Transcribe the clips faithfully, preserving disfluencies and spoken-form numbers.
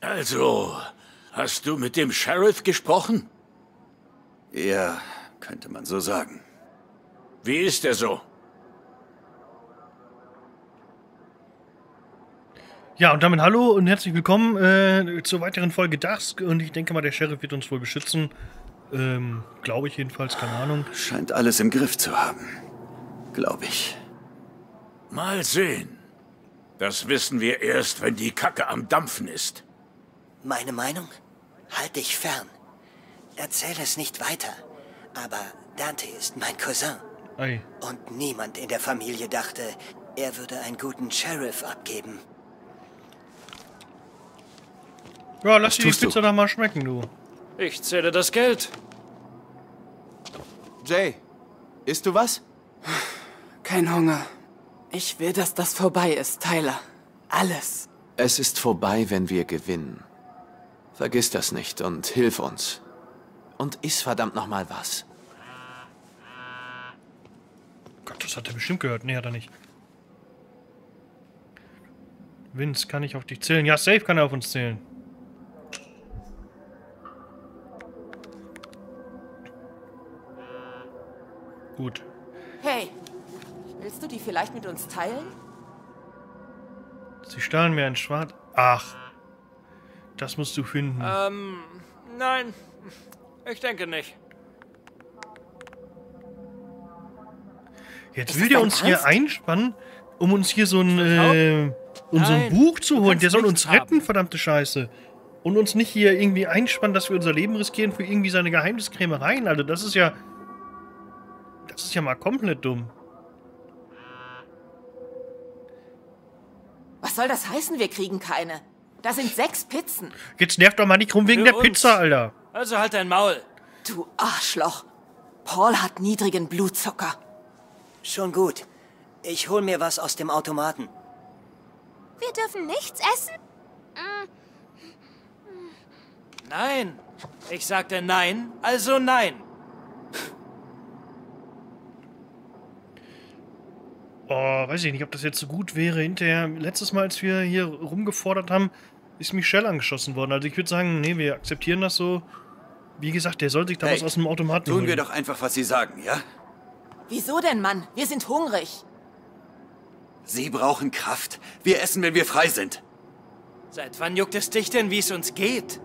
Also, hast du mit dem Sheriff gesprochen? Ja, könnte man so sagen. Wie ist er so? Ja, und damit hallo und herzlich willkommen äh, zur weiteren Folge Dusk. Und ich denke mal, der Sheriff wird uns wohl beschützen. Ähm, glaube ich jedenfalls, keine Ahnung. Scheint alles im Griff zu haben. Glaube ich. Mal sehen. Das wissen wir erst, wenn die Kacke am Dampfen ist. Meine Meinung? Halt dich fern. Erzähl es nicht weiter. Aber Dante ist mein Cousin. Ei. Und niemand in der Familie dachte, er würde einen guten Sheriff abgeben. Ja, lass dir die tust du? Pizza da mal schmecken, du. Ich zähle das Geld. Jay, isst du was? Kein Hunger. Ich will, dass das vorbei ist, Tyler. Alles. Es ist vorbei, wenn wir gewinnen. Vergiss das nicht und hilf uns. Und iss verdammt nochmal was. Gott, das hat er bestimmt gehört. Nee, hat er nicht. Vince, kann ich auf dich zählen? Ja, safe kann er auf uns zählen. Gut. Hey, willst du die vielleicht mit uns teilen? Sie stahlen mir ein Schwert. Ach. Das musst du finden. Ähm, nein. Ich denke nicht. Jetzt Ist will das der dein uns hier Ernst? einspannen, um uns hier so ein, äh, um so ein Nein, Buch zu du holen. kannst Der soll nichts uns retten, haben. verdammte Scheiße. Und uns nicht hier irgendwie einspannen, dass wir unser Leben riskieren für irgendwie seine Geheimniskrämereien. Also das ist ja... Das ist ja mal komplett dumm. Was soll das heißen, wir kriegen keine? Da sind sechs Pizzen. Jetzt nervt doch mal nicht rum wegen Für der uns. Pizza, Alter. Also halt dein Maul. Du Arschloch. Paul hat niedrigen Blutzucker. Schon gut. Ich hol mir was aus dem Automaten. Wir dürfen nichts essen? Nein. Ich sagte nein, also nein. Oh, weiß ich nicht, ob das jetzt so gut wäre. Hinterher, letztes Mal, als wir hier rumgefordert haben, ist Michelle angeschossen worden. Also ich würde sagen, nee, wir akzeptieren das so. Wie gesagt, der soll sich da Hey, was aus dem Automaten Tun holen. wir doch einfach, was Sie sagen, ja? Wieso denn, Mann? Wir sind hungrig. Sie brauchen Kraft. Wir essen, wenn wir frei sind. Seit wann juckt es dich denn, wie es uns geht?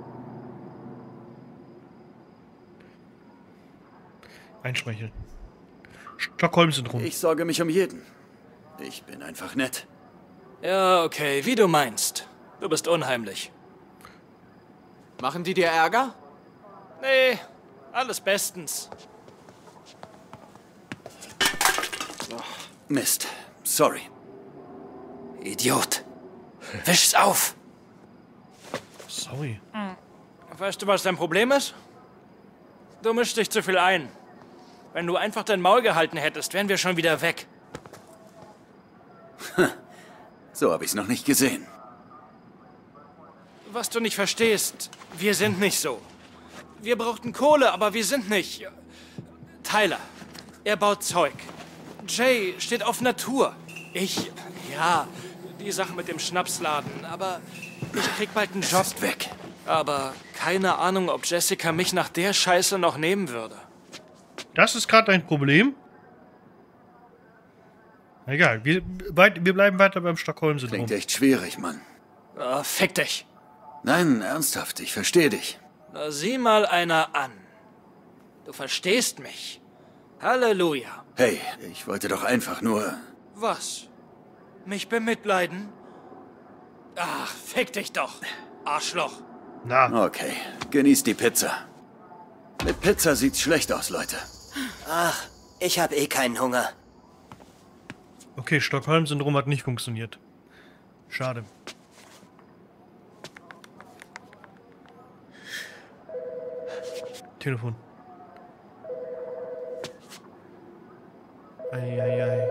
Einschmeicheln. Stockholm-Syndrom. Ich sorge mich um jeden. Ich bin einfach nett. Ja, okay, wie du meinst. Du bist unheimlich. Machen die dir Ärger? Nee, alles bestens. Mist. Sorry. Idiot. Wisch's auf. Sorry. Weißt du, was dein Problem ist? Du mischst dich zu viel ein. Wenn du einfach dein Maul gehalten hättest, wären wir schon wieder weg. So habe ich's noch nicht gesehen. Was du nicht verstehst, wir sind nicht so. Wir brauchten Kohle, aber wir sind nicht. Tyler, er baut Zeug. Jay steht auf Natur. Ich, ja, die Sache mit dem Schnapsladen, aber ich krieg bald einen Job. Ist weg. Aber keine Ahnung, ob Jessica mich nach der Scheiße noch nehmen würde. Das ist gerade dein Problem? Egal, wir, weit, wir bleiben weiter beim Stockholm-Syndrom. Klingt echt schwierig, Mann. Ah, fick dich. Nein, ernsthaft, ich verstehe dich. Na, sieh mal einer an. Du verstehst mich. Halleluja. Hey, ich wollte doch einfach nur... Was? Mich bemitleiden? Ach, fick dich doch, Arschloch. Na, Okay, genießt die Pizza. Mit Pizza sieht's schlecht aus, Leute. Ach, ich hab eh keinen Hunger. okay, Stockholm-Syndrom hat nicht funktioniert. Schade. Telefon. Eieiei.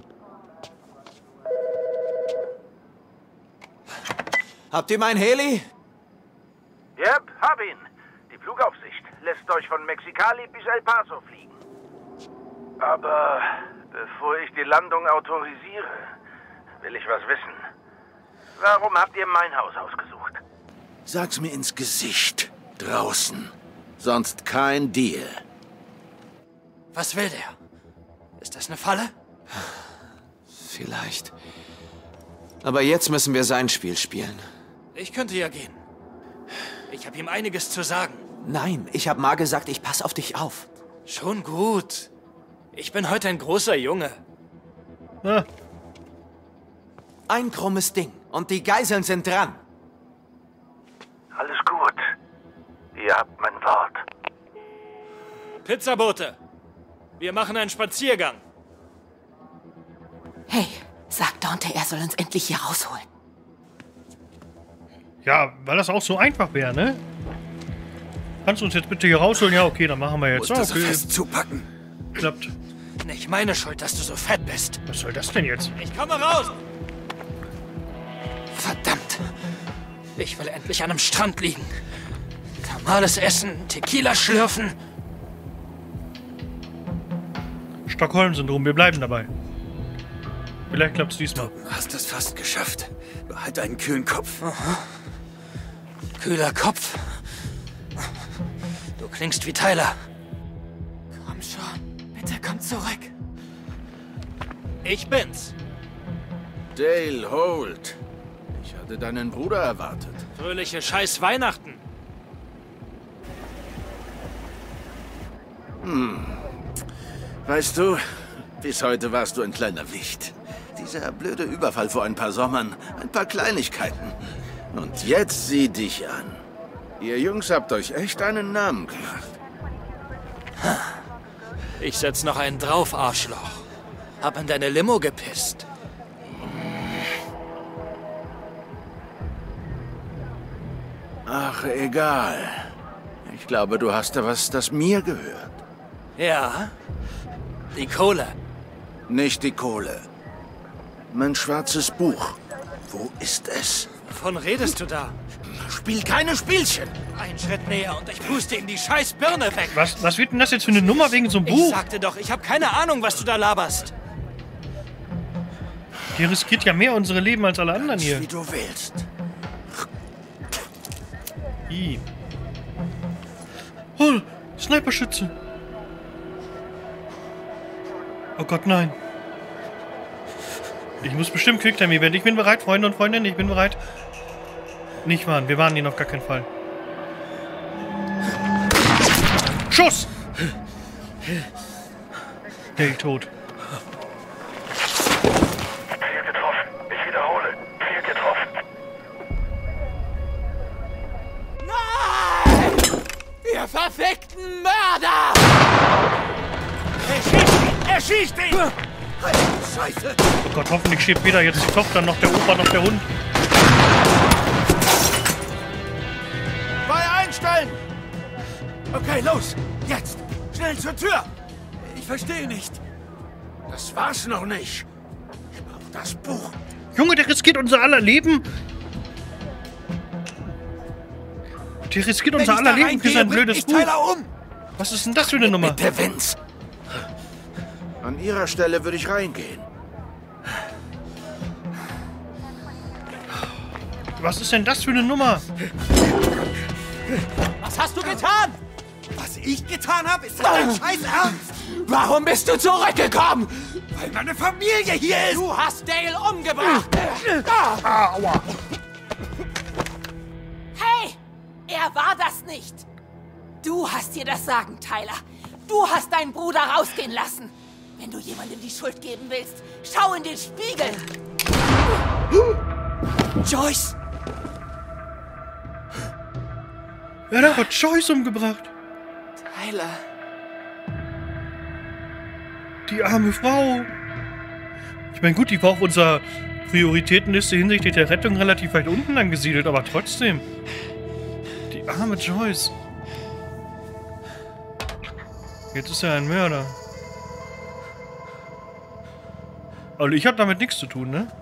Habt ihr mein Heli? Yep, hab ihn. Die Flugaufsicht lässt euch von Mexicali bis El Paso fliegen. Aber bevor ich die Landung autorisiere, will ich was wissen. Warum habt ihr mein Haus ausgesucht? Sag's mir ins Gesicht. Draußen. Sonst kein Deal. Was will der? Ist das eine Falle? Vielleicht. Aber jetzt müssen wir sein Spiel spielen. Ich könnte ja gehen. Ich habe ihm einiges zu sagen. Nein, ich habe mal gesagt, ich pass auf dich auf. Schon gut. Ich bin heute ein großer Junge. Ah, Ein krummes Ding. Und die Geiseln sind dran. Alles gut. Ihr habt mein Wort. Pizzabote, wir machen einen Spaziergang. Hey, sag Dante, er soll uns endlich hier rausholen. ja, weil das auch so einfach wäre, ne? Kannst du uns jetzt bitte hier rausholen? Ja, okay, dann machen wir jetzt. Musst Ah, das okay, festzupacken. klappt. Nicht meine Schuld, dass du so fett bist. Was soll das denn jetzt? Ich komme raus! Verdammt. Ich will endlich an einem Strand liegen. Tamales essen, Tequila schlürfen. Stockholm-Syndrom, wir bleiben dabei. Vielleicht klappt's diesmal. Du hast es fast geschafft. Behalt einen kühlen Kopf. Kühler Kopf. Du klingst wie Tyler. Komm schon, bitte komm zurück. Ich bin's. Dale Holt. Ich hatte deinen Bruder erwartet. Fröhliche Scheiß Weihnachten. Weißt du, bis heute warst du ein kleiner Wicht. Dieser blöde Überfall vor ein paar Sommern, ein paar Kleinigkeiten. Und jetzt sieh dich an. Ihr Jungs habt euch echt einen Namen gemacht. Ich setz noch einen drauf, Arschloch. Hab in deine Limo gepisst. Ach, egal. Ich glaube, du hast da was, das mir gehört. Ja? Die Kohle. Nicht die Kohle. Mein schwarzes Buch. Wo ist es? Wovon redest du da? Spiel keine Spielchen. Ein Schritt näher und ich puste ihm die scheiß Birne weg. Was, was wird denn das jetzt für eine Nummer wegen so einem Ich Buch? sagte doch, ich habe keine Ahnung, was du da laberst. Die riskiert ja mehr unsere Leben als alle anderen hier. Wie du willst. I. Oh, Sniperschütze. Oh Gott, nein. Ich muss bestimmt Quicktime Event. Ich bin bereit, Freunde und Freundinnen. Ich bin bereit. Nicht warnen. Wir warnen ihn auf gar keinen Fall. Schuss! Dale tot. Ziel getroffen. Ich wiederhole. Ziel getroffen. Nein! Ihr verfickten Mörder! Erschießt ihn! Scheiße! Oh Gott, hoffentlich stirbt weder jetzt die Tochter, noch der Opa, noch der Hund. Feuer einstellen! Okay, los! Jetzt! Schnell zur Tür! Ich verstehe nicht. Das war's noch nicht. Ich brauch das Buch. Junge, der riskiert unser aller Leben. Der riskiert unser aller Leben für sein blödes Buch. um. Was ist denn das für eine Nummer? Der Vince. An ihrer Stelle würde ich reingehen. Was ist denn das für eine Nummer? Was hast du getan? Was ich getan habe, ist das dein Scheiß Ernst? Warum bist du zurückgekommen? Weil meine Familie hier ist. Du hast Dale umgebracht! Aua. Hey! Er war das nicht! Du hast dir das Sagen, Tyler. Du hast deinen Bruder rausgehen lassen. Wenn du jemandem die Schuld geben willst, schau in den Spiegel! Joyce. Ja, der hat Joyce umgebracht. Tyler. Die arme Frau. Ich meine, gut, die war auf unserer Prioritätenliste hinsichtlich der Rettung relativ weit unten angesiedelt, aber trotzdem. Die arme Joyce. Jetzt ist er ein Mörder. Also ich habe damit nichts zu tun, ne?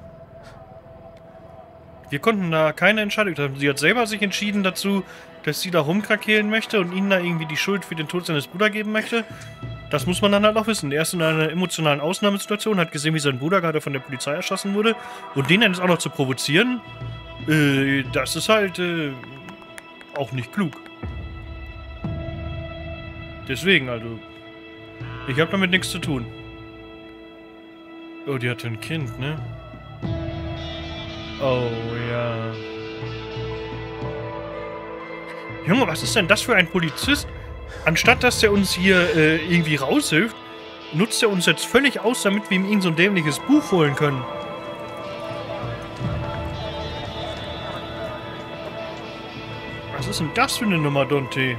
Wir konnten da keine Entscheidung treffen. Sie hat selber sich entschieden dazu, dass sie da rumkrakehlen möchte und ihnen da irgendwie die Schuld für den Tod seines Bruders geben möchte. Das muss man dann halt auch wissen. Er ist in einer emotionalen Ausnahmesituation, hat gesehen, wie sein Bruder gerade von der Polizei erschossen wurde. Und den dann jetzt auch noch zu provozieren, äh, das ist halt, äh, auch nicht klug. Deswegen, also, ich habe damit nichts zu tun. Oh, die hatte ein Kind, ne? Oh, ja. Junge, was ist denn das für ein Polizist? Anstatt, dass der uns hier äh, irgendwie raushilft, nutzt er uns jetzt völlig aus, damit wir ihm irgend so ein dämliches Buch holen können. Was ist denn das für eine Nummer, Dante?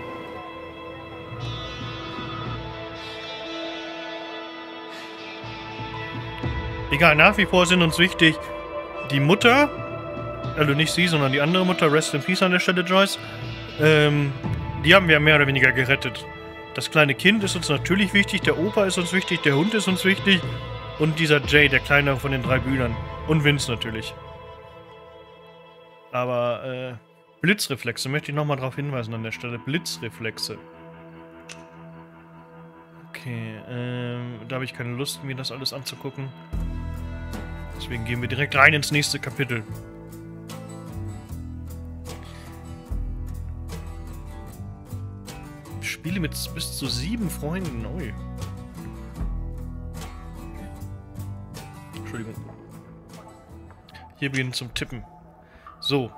Egal, nach wie vor sind uns wichtig die Mutter, also nicht sie, sondern die andere Mutter, rest in peace an der Stelle, Joyce, ähm, die haben wir mehr oder weniger gerettet. Das kleine Kind ist uns natürlich wichtig, der Opa ist uns wichtig, der Hund ist uns wichtig und dieser Jay, der kleinere von den drei Brüdern. Und Vince natürlich. Aber, äh, Blitzreflexe, möchte ich nochmal darauf hinweisen an der Stelle. Blitzreflexe. Okay, ähm, da habe ich keine Lust, mir das alles anzugucken. Deswegen gehen wir direkt rein ins nächste Kapitel. Spiele mit bis zu sieben Freunden. Ui. Entschuldigung. Hier beginnen zum Tippen. So.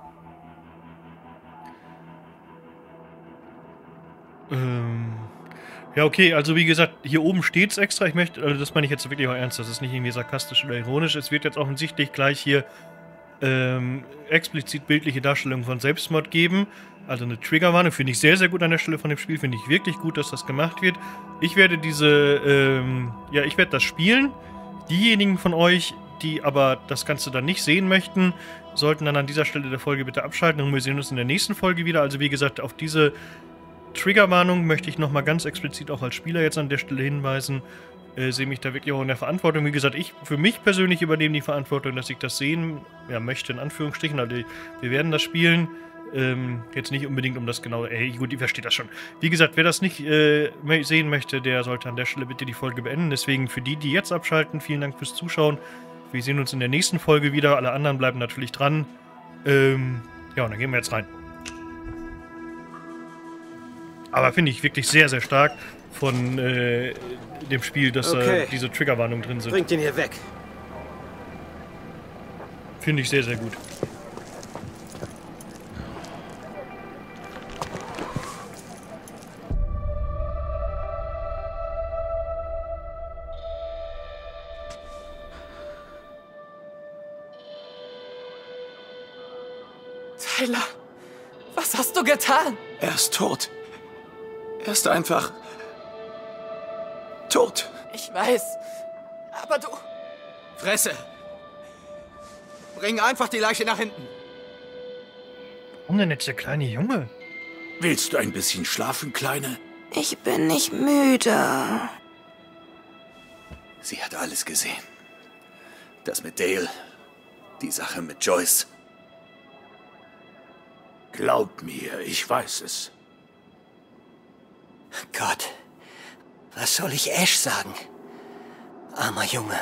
Ähm. Ja, okay, also wie gesagt, hier oben steht's extra. Ich möchte, also das meine ich jetzt wirklich auch ernst, das ist nicht irgendwie sarkastisch oder ironisch. Es wird jetzt offensichtlich gleich hier ähm, explizit bildliche Darstellungen von Selbstmord geben. Also eine Triggerwarnung finde ich sehr, sehr gut an der Stelle von dem Spiel. Finde ich wirklich gut, dass das gemacht wird. Ich werde diese, ähm, ja, ich werde das spielen. Diejenigen von euch, die aber das Ganze dann nicht sehen möchten, sollten dann an dieser Stelle der Folge bitte abschalten und wir sehen uns in der nächsten Folge wieder. Also wie gesagt, auf diese Triggerwarnung möchte ich nochmal ganz explizit auch als Spieler jetzt an der Stelle hinweisen. Äh, sehe mich da wirklich auch in der Verantwortung. Wie gesagt, ich für mich persönlich übernehme die Verantwortung, dass ich das sehen ja, möchte, in Anführungsstrichen. Also wir werden das spielen. Ähm, jetzt nicht unbedingt um das genau... Ey, gut, ihr versteht das schon. Wie gesagt, wer das nicht äh, sehen möchte, der sollte an der Stelle bitte die Folge beenden. Deswegen für die, die jetzt abschalten, vielen Dank fürs Zuschauen. Wir sehen uns in der nächsten Folge wieder. Alle anderen bleiben natürlich dran. Ähm, ja, und dann gehen wir jetzt rein. Aber finde ich wirklich sehr, sehr stark von äh, dem Spiel, dass okay. äh, diese Triggerwarnungen drin sind. Bringt ihn hier weg. Finde ich sehr, sehr gut. Tyler, was hast du getan? Er ist tot. Er ist einfach... tot. Ich weiß, aber du... Fresse! Bring einfach die Leiche nach hinten. Warum denn jetzt der kleine Junge? Willst du ein bisschen schlafen, Kleine? Ich bin nicht müde. Sie hat alles gesehen. Das mit Dale, die Sache mit Joyce. Glaub mir, ich weiß es. Gott, was soll ich Ash sagen? Armer Junge.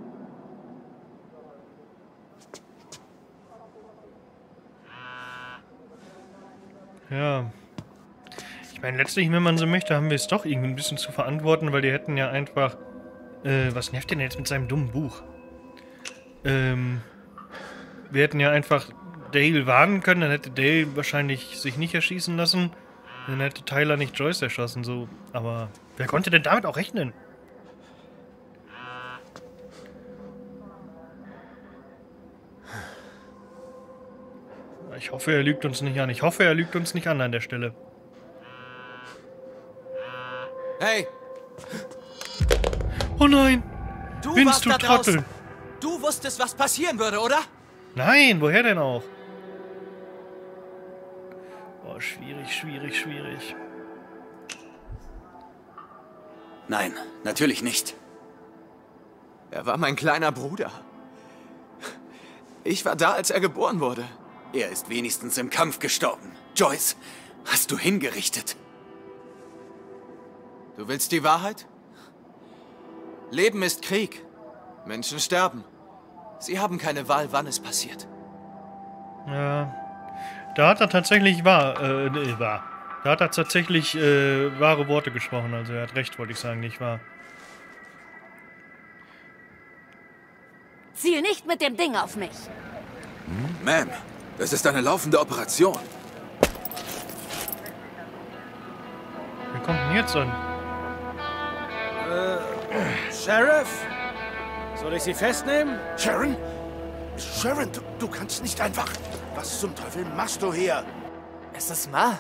Ja. Ich meine, letztlich, wenn man so möchte, haben wir es doch irgendwie ein bisschen zu verantworten, weil die hätten ja einfach... Äh, was nervt denn jetzt mit seinem dummen Buch? Ähm... Wir hätten ja einfach Dale warnen können, dann hätte Dale wahrscheinlich sich nicht erschießen lassen. Dann hätte Tyler nicht Joyce erschossen, so. Aber wer konnte denn damit auch rechnen? Ich hoffe, er lügt uns nicht an. Ich hoffe, er lügt uns nicht an an der Stelle. Hey! Oh nein! Du Vince, warst du da Trottel! draußen. Du wusstest, was passieren würde, oder? Nein, woher denn auch? Oh, schwierig, schwierig, schwierig. Nein, natürlich nicht. Er war mein kleiner Bruder. Ich war da, als er geboren wurde. Er ist wenigstens im Kampf gestorben. Joyce, hast du hingerichtet? Du willst die Wahrheit? Leben ist Krieg. Menschen sterben. Sie haben keine Wahl, wann es passiert. Ja. Da hat er tatsächlich wahr, äh, nee, wahr. Da hat er tatsächlich äh, wahre Worte gesprochen. Also er hat recht, wollte ich sagen, nicht wahr. Ziel nicht mit dem Ding auf mich. Hm? Ma'am, das ist eine laufende Operation. Wer kommt denn jetzt an? Äh, Sheriff? Soll ich Sie festnehmen? Sharon? Sharon, du, du kannst nicht einfach... Was zum Teufel machst du hier? Ist das Ma?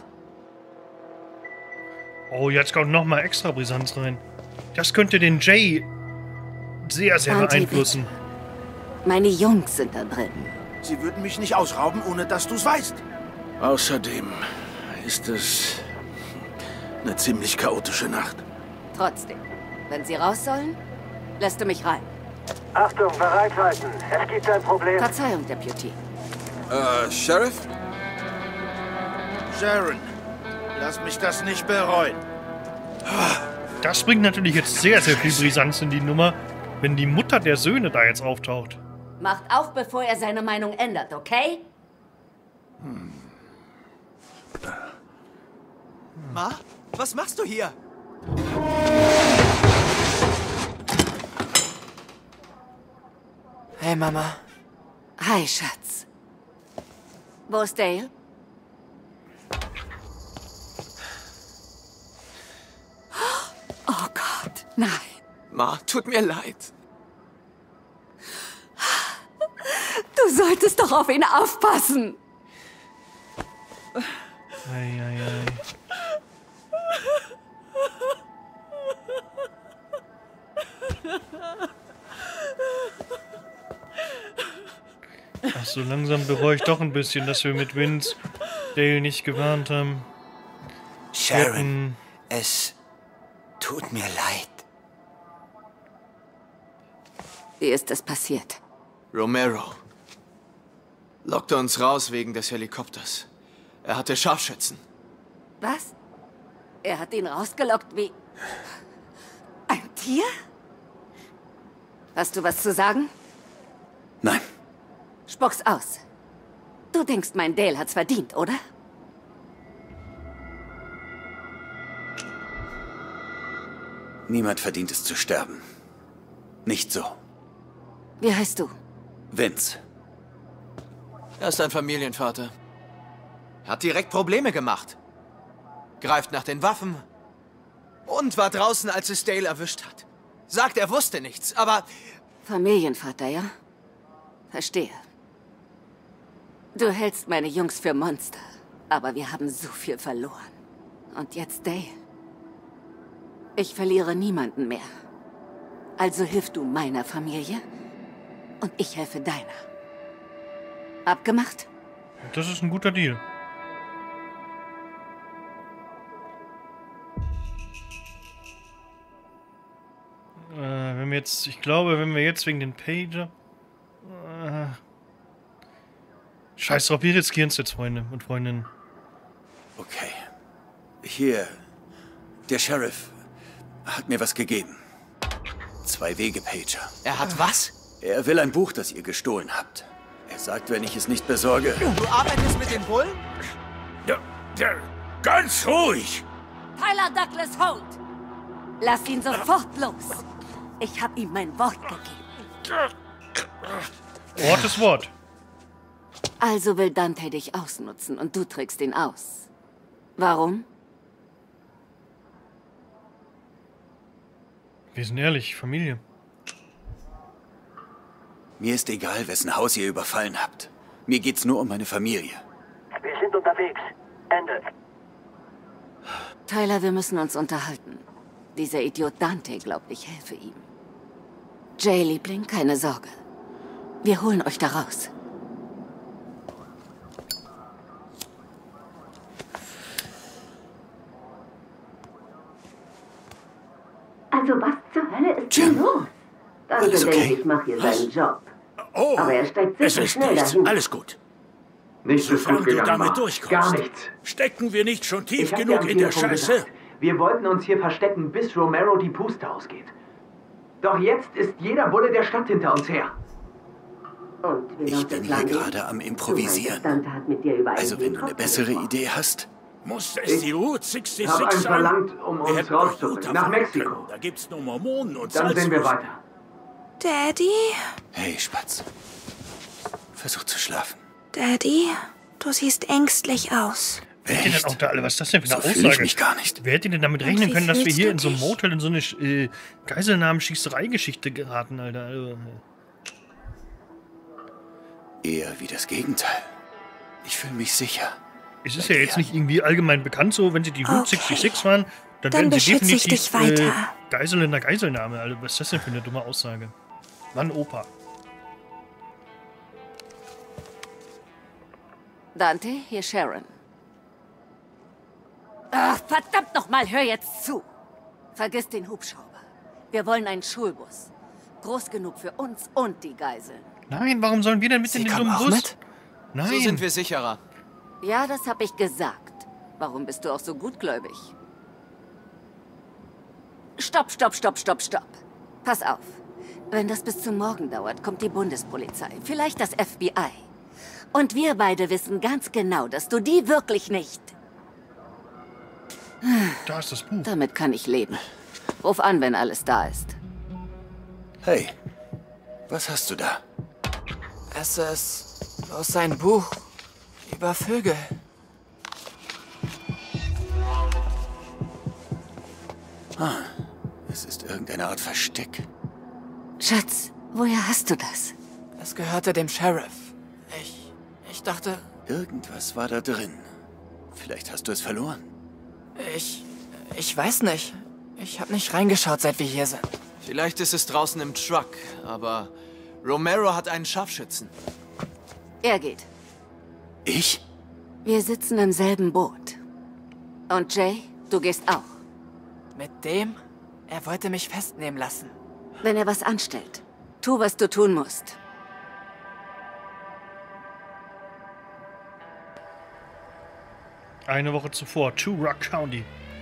Oh, jetzt kommt nochmal extra Brisanz rein. Das könnte den Jay sehr, sehr Auntie, beeinflussen. Meine Jungs sind da drin. Sie würden mich nicht ausrauben, ohne dass du es weißt. Außerdem ist es eine ziemlich chaotische Nacht. Trotzdem, wenn sie raus sollen, lässt du mich rein. Achtung, bereithalten. Es gibt ein Problem. Verzeihung, Deputy. Äh, Sheriff? Sharon, lass mich das nicht bereuen. Das bringt natürlich jetzt sehr, sehr viel Brisanz in die Nummer, wenn die Mutter der Söhne da jetzt auftaucht. Macht auf, bevor er seine Meinung ändert, okay? Hm. Ma, was machst du hier? Hey, Mama. Hi, Schatz. Wo ist Dale? Oh Gott, nein. Ma, tut mir leid. Du solltest doch auf ihn aufpassen. Ei, ei, ei. Ach, so langsam bereue ich doch ein bisschen, dass wir mit Vince Dale nicht gewarnt haben. Sharon, Hätten... es tut mir leid. Wie ist das passiert? Romero lockte uns raus wegen des Helikopters. Er hatte Scharfschützen. Was? Er hat ihn rausgelockt wie... ein Tier? Hast du was zu sagen? Nein. Spuck's aus. Du denkst, mein Dale hat's verdient, oder? Niemand verdient es zu sterben. Nicht so. Wie heißt du? Vince. Er ist ein Familienvater. Hat direkt Probleme gemacht. Greift nach den Waffen. Und war draußen, als es Dale erwischt hat. Sagt, er wusste nichts, aber... Familienvater, ja? Verstehe. Du hältst meine Jungs für Monster, aber wir haben so viel verloren. Und jetzt Dale. Ich verliere niemanden mehr. Also hilf du meiner Familie und ich helfe deiner. Abgemacht? Das ist ein guter Deal. Äh, wenn wir jetzt, ich glaube, wenn wir jetzt wegen den Pager... Äh, Scheiß drauf, wir riskieren es jetzt, Freunde und Freundinnen. Okay. Hier, der Sheriff hat mir was gegeben. Zwei Wege-Pager. Er hat was? Er will ein Buch, das ihr gestohlen habt. Er sagt, wenn ich es nicht besorge... Du arbeitest mit den Bullen? Ja, ja, ganz ruhig. Tyler Douglas Holt! Lass ihn sofort los. Ich habe ihm mein Wort gegeben. Wort ist Wort. Also will Dante dich ausnutzen und du trickst ihn aus. Warum? Wir sind ehrlich, Familie. Mir ist egal, wessen Haus ihr überfallen habt. Mir geht's nur um meine Familie. Wir sind unterwegs. Ende. Tyler, wir müssen uns unterhalten. Dieser Idiot Dante glaubt, ich helfe ihm. Jay, Liebling, keine Sorge. Wir holen euch da raus. Also was zur Hölle ist hier los? Dante Alles okay? denkt, ich mache hier Was? seinen Job. Oh, Aber er steckt es sicher ist schnell nichts. dahin. Alles gut. Nichts ist Sofern gut du gegangen, damit Ma. durchkommst. Gar nichts. Stecken wir nicht schon tief Ich hab dir genug am in der Telefon Scheiße? gesagt, wir wollten uns hier verstecken, bis Romero die Puste ausgeht. Doch jetzt ist jeder Bulle der Stadt hinter uns her. Und wie Ich lautet bin Plan hier B? gerade am Improvisieren. Du meinst, Dante hat mit dir über einen Also wenn du eine Helikopter bessere gesprochen. Idee hast. Muss es die Route Ich habe einen sechsundsechzig sein? verlangt, um Wir uns hätten euch rauszubringen. Utah Nach fahren Mexiko. können. Da gibt's nur Mormonen und Dann sehen wir Salzwurst. weiter. Daddy? Hey, Spatz. Versuch zu schlafen. Daddy? Du siehst ängstlich aus. Wer hätte denn auch da alle? Was ist das denn für eine So Aussage? fühle ich mich gar nicht. Wer hätte denn damit Und rechnen wie können, dass wir fühlst hier du in so einem dich? Motel in so eine äh, Geiselnahmen-Schießerei-Geschichte geraten, Alter? Also, Eher wie das Gegenteil. Ich fühle mich sicher. es ist ja jetzt nicht irgendwie allgemein bekannt so, wenn sie die Route Okay. sechsundsechzig fahren, dann, Dann werden sie beschütze ich definitiv dich weiter. Äh, Geisel in der Geiselnahme. Also, was ist das denn für eine dumme Aussage? Mann, Opa. Dante, hier Sharon. Ach, verdammt nochmal, hör jetzt zu. Vergiss den Hubschrauber. Wir wollen einen Schulbus. Groß genug für uns und die Geiseln. Nein, warum sollen wir denn mit Sie in den kommen dummen auch Bus? mit? Nein. So sind wir sicherer. Ja, das hab ich gesagt. Warum bist du auch so gutgläubig? Stopp, stopp, stopp, stopp, stopp. Pass auf. Wenn das bis zum Morgen dauert, kommt die Bundespolizei, vielleicht das F B I. Und wir beide wissen ganz genau, dass du die wirklich nicht... Da ist das Buch. Damit kann ich leben. Ruf an, wenn alles da ist. Hey, was hast du da? Es ist aus sein Buch über Vögel. Ah, es ist irgendeine Art Versteck. Schatz, woher hast du das? Es gehörte dem Sheriff. Ich... ich dachte... Irgendwas war da drin. Vielleicht hast du es verloren. Ich... ich weiß nicht. Ich habe nicht reingeschaut, seit wir hier sind. Vielleicht ist es draußen im Truck, aber Romero hat einen Scharfschützen. Er geht. Ich? Wir sitzen im selben Boot. Und Jay, du gehst auch. Mit dem? Er wollte mich festnehmen lassen. Wenn er was anstellt, tu, was du tun musst. Eine Woche zuvor, Two Rock County.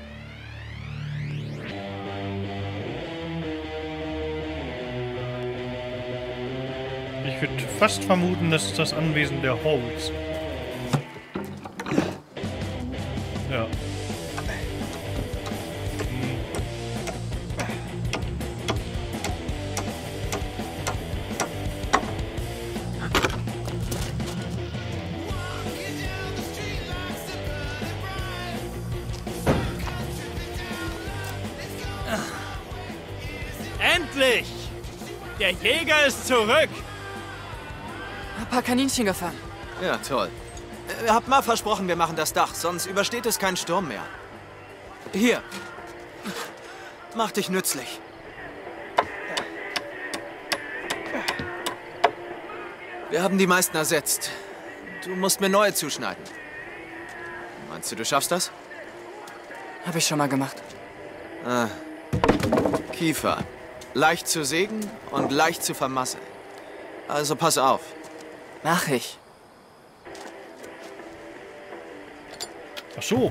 Ich würde fast vermuten, das ist das Anwesen der Halls. Ja. Endlich! Der Jäger ist zurück! Ein paar Kaninchen gefangen. Ja, toll. Äh, habt mal versprochen, wir machen das Dach, sonst übersteht es keinen Sturm mehr. Hier. Mach dich nützlich. Wir haben die meisten ersetzt. Du musst mir neue zuschneiden. Meinst du, du schaffst das? Hab ich schon mal gemacht. Ah. Kiefer. Leicht zu sägen und leicht zu vermasseln. Also pass auf. Mach ich. Ach so.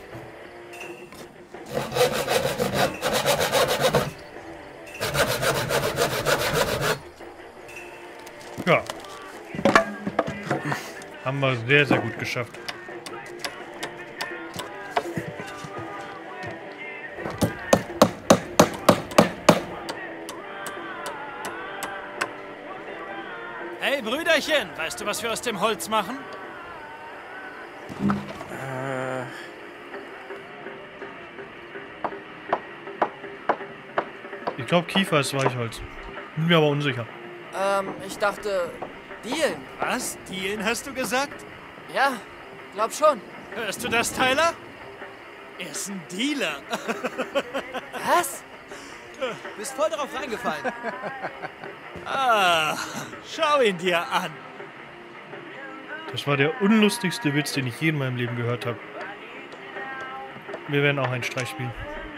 Ja. Haben wir sehr, sehr gut geschafft. Hey, Brüderchen, weißt du, was wir aus dem Holz machen? Äh. Ich glaube, Kiefer ist Weichholz. Bin mir aber unsicher. Ähm, ich dachte, Dealen. Was? Dealen, hast du gesagt? Ja, glaub schon. Hörst du das, Tyler? Er ist ein Dealer. Was? Bist voll darauf reingefallen. Ah, schau ihn dir an. Das war der unlustigste Witz, den ich je in meinem Leben gehört habe. Wir werden auch einen Streich spielen.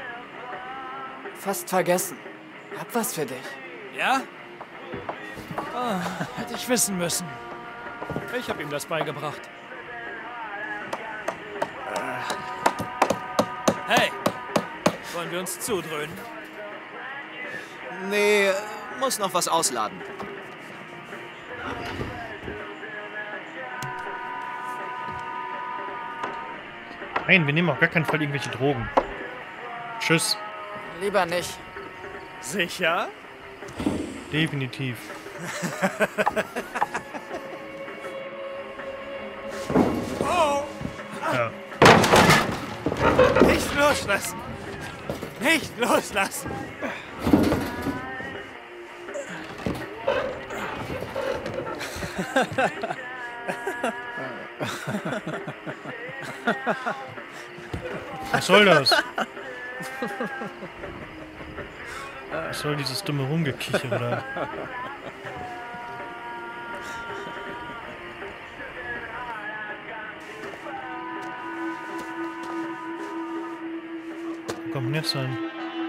Fast vergessen. Hab was für dich. Ja? Oh, hätte ich wissen müssen. Ich habe ihm das beigebracht. Hey, wollen wir uns zudröhnen? Nee, muss noch was ausladen. Nein, wir nehmen auf gar keinen Fall irgendwelche Drogen. Tschüss. Lieber nicht. Sicher? Definitiv. Oh! Ja. Nicht loslassen! Nicht loslassen! Was soll das? Was soll dieses dumme Rumgekicher da? Wo kommt denn jetzt ein?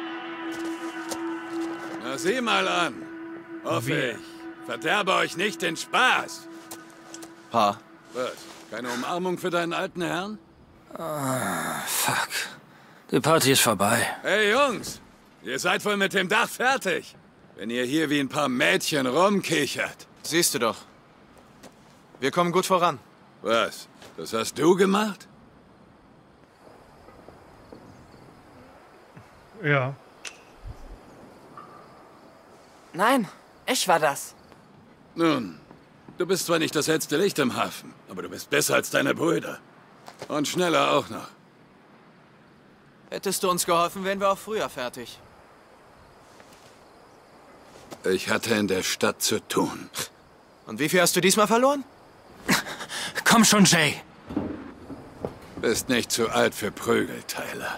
Na, sieh mal an. Hoffe ich. Verderbe euch nicht den Spaß. Pa. Was? Keine Umarmung für deinen alten Herrn? Ah, fuck. Die Party ist vorbei. Hey, Jungs. Ihr seid wohl mit dem Dach fertig. Wenn ihr hier wie ein paar Mädchen rumkichert. Siehst du doch. Wir kommen gut voran. Was? Das hast du gemacht? Ja. Nein, ich war das. Nun, du bist zwar nicht das hellste Licht im Hafen, aber du bist besser als deine Brüder. Und schneller auch noch. Hättest du uns geholfen, wären wir auch früher fertig. Ich hatte in der Stadt zu tun. Und wie viel hast du diesmal verloren? Komm schon, Jay. Bist nicht zu alt für Prügel, Tyler.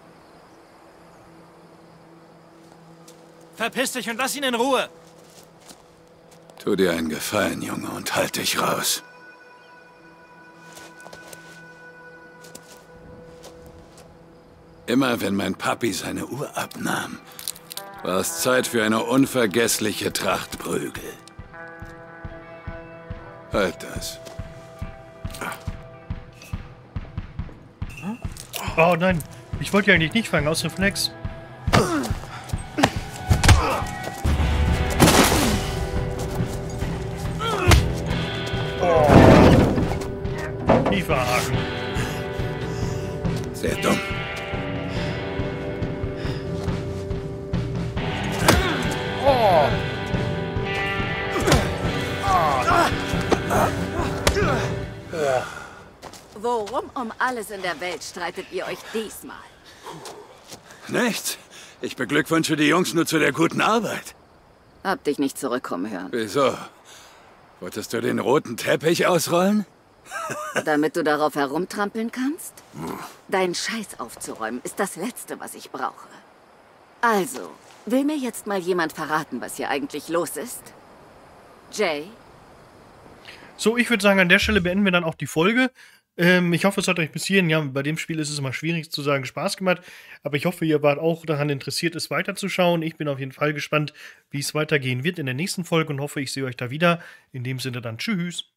Verpiss dich und lass ihn in Ruhe. Tu dir einen Gefallen, Junge, und halt dich raus. Immer wenn mein Papi seine Uhr abnahm, war es Zeit für eine unvergessliche Tracht Prügel. Halt das. Oh nein, ich wollte ja eigentlich nicht fangen, aus Reflex. Oh. Kieferhaken. Sehr dumm. Oh. Worum um alles in der Welt streitet ihr euch diesmal? Nichts. Ich beglückwünsche die Jungs nur zu der guten Arbeit. Hab dich nicht zurückkommen hören. Wieso? Wolltest du den roten Teppich ausrollen? Damit du darauf herumtrampeln kannst? Deinen Scheiß aufzuräumen ist das Letzte, was ich brauche. Also, will mir jetzt mal jemand verraten, was hier eigentlich los ist? Jay? So, ich würde sagen, an der Stelle beenden wir dann auch die Folge. Ähm, ich hoffe, es hat euch bis hierhin, ja, bei dem Spiel ist es immer schwierig zu sagen, Spaß gemacht. Aber ich hoffe, ihr wart auch daran interessiert, es weiterzuschauen. Ich bin auf jeden Fall gespannt, wie es weitergehen wird in der nächsten Folge und hoffe, ich sehe euch da wieder. In dem Sinne dann tschüss.